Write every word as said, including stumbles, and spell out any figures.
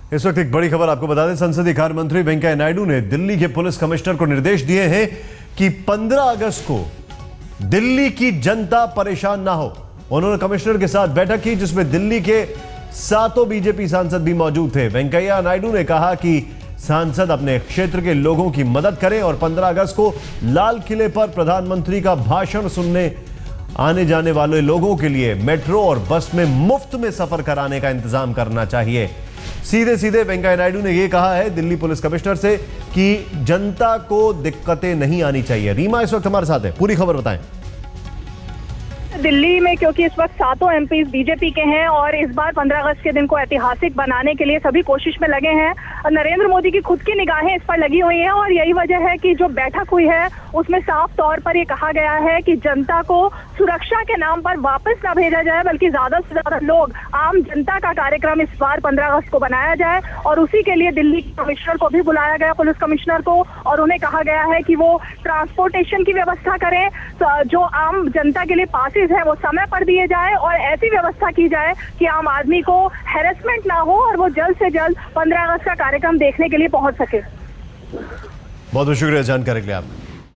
इस वक्त एक बड़ी खबर आपको बता दें, संसदीय कार्य मंत्री वेंकैया नायडू ने दिल्ली के पुलिस कमिश्नर को निर्देश दिए हैं कि पंद्रह अगस्त को दिल्ली की जनता परेशान ना हो। उन्होंने कमिश्नर के साथ बैठक की जिसमें दिल्ली के सातों बीजेपी सांसद भी मौजूद थे। वेंकैया नायडू ने कहा कि सांसद अपने क्षेत्र के लोगों की मदद करें और पंद्रह अगस्त को लाल किले पर प्रधानमंत्री का भाषण सुनने आने जाने वाले लोगों के लिए मेट्रो और बस में मुफ्त में सफर कराने का इंतजाम करना चाहिए। सीधे सीधे वेंकैया नायडू ने यह कहा है दिल्ली पुलिस कमिश्नर से कि जनता को दिक्कतें नहीं आनी चाहिए। रीमा इस वक्त हमारे साथ है, पूरी खबर बताएं। दिल्ली में क्योंकि इस वक्त सातों एमपी बीजेपी के हैं और इस बार पंद्रह अगस्त के दिन को ऐतिहासिक बनाने के लिए सभी कोशिश में लगे हैं। नरेंद्र मोदी की खुद की निगाहें इस पर लगी हुई हैं और यही वजह है कि जो बैठक हुई है उसमें साफ तौर पर ये कहा गया है कि जनता को सुरक्षा के नाम पर वापस ना भेजा जाए, बल्कि ज्यादा से ज्यादा लोग आम जनता का कार्यक्रम इस बार पंद्रह अगस्त को बनाया जाए। और उसी के लिए दिल्ली कमिश्नर को भी बुलाया गया, पुलिस कमिश्नर को, और उन्हें कहा गया है कि वो ट्रांसपोर्टेशन की व्यवस्था करें, जो आम जनता के लिए पासेज है वो समय पर दिए जाए और ऐसी व्यवस्था की जाए कि आम आदमी को हैरेसमेंट ना हो और वो जल्द से जल्द पंद्रह अगस्त का कार्यक्रम देखने के लिए पहुंच सके। बहुत बहुत शुक्रिया जानकारी के लिए आप।